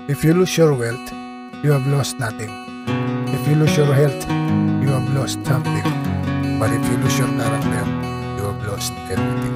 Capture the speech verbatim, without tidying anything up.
If you lose your wealth, you have lost nothing. If you lose your health, you have lost something. But if you lose your character, you have lost everything.